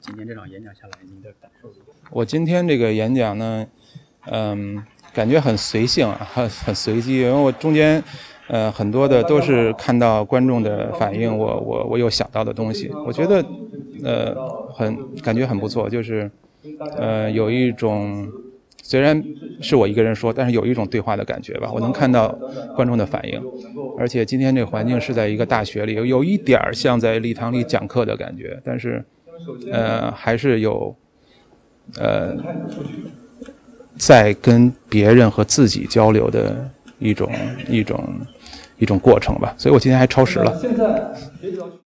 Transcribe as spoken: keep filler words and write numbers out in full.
今天这场演讲下来，您的感受？ 我今天这个演讲呢，嗯，感觉很随性啊，很很随机，因为我中间，呃，很多的都是看到观众的反应，我我我有想到的东西，我觉得，呃，很感觉很不错，就是，呃，有一种虽然是我一个人说，但是有一种对话的感觉吧，我能看到观众的反应，而且今天这个环境是在一个大学里，有一点像在礼堂里讲课的感觉，但是，呃，还是有。呃，在跟别人和自己交流的一种一种一种过程吧，所以我今天还超时了。